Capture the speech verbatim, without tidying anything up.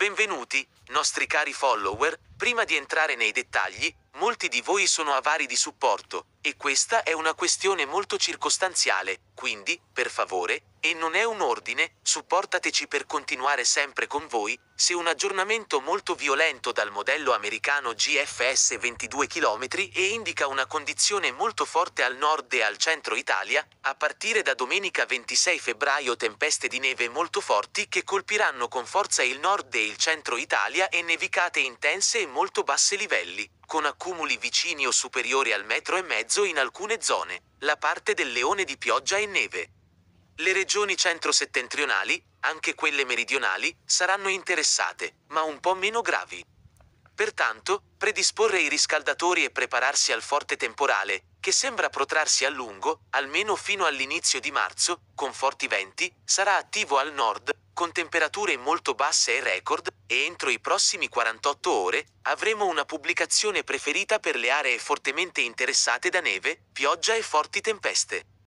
Benvenuti, nostri cari follower. Prima di entrare nei dettagli, molti di voi sono avari di supporto, e questa è una questione molto circostanziale, quindi, per favore, e non è un ordine, supportateci per continuare sempre con voi. Se un aggiornamento molto violento dal modello americano G F S ventidue chilometri e indica una condizione molto forte al nord e al centro Italia, a partire da domenica ventisei febbraio tempeste di neve molto forti che colpiranno con forza il nord e il centro Italia e nevicate intense e molto basse livelli, con accumuli vicini o superiori al metro e mezzo in alcune zone, la parte del leone di pioggia e neve. Le regioni centro-settentrionali, anche quelle meridionali, saranno interessate, ma un po' meno gravi. Pertanto, predisporre i riscaldatori e prepararsi al forte temporale, che sembra protrarsi a lungo, almeno fino all'inizio di marzo, con forti venti, sarà attivo al nord, con temperature molto basse e record, e entro i prossimi quarantotto ore, avremo una pubblicazione preferita per le aree fortemente interessate da neve, pioggia e forti tempeste.